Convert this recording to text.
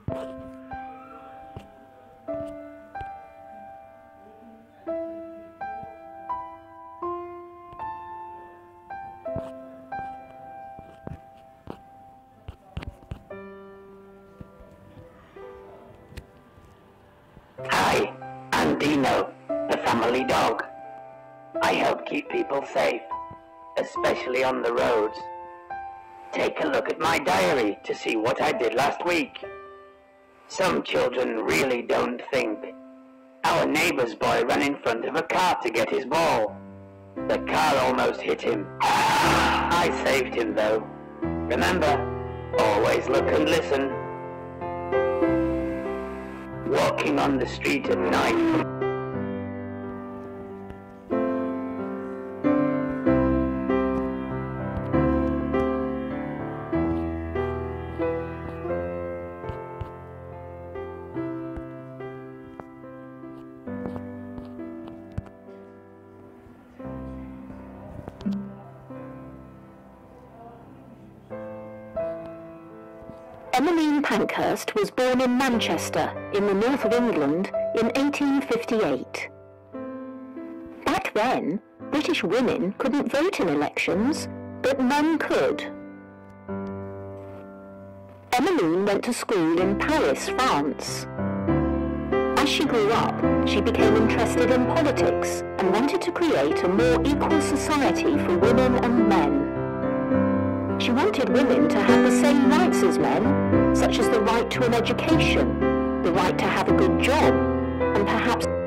Hi, I'm Dino, the family dog. I help keep people safe, especially on the roads. Take a look at my diary to see what I did last week. Some children really don't think. Our neighbor's boy ran in front of a car to get his ball. The car almost hit him. I saved him though. Remember, always look and listen. Walking on the street at night. Emmeline Pankhurst was born in Manchester, in the north of England, in 1858. Back then, British women couldn't vote in elections, but men could. Emmeline went to school in Paris, France. As she grew up, she became interested in politics and wanted to create a more equal society for women and men. She wanted women to have the same rights as men, such as the right to an education, the right to have a good job, and perhaps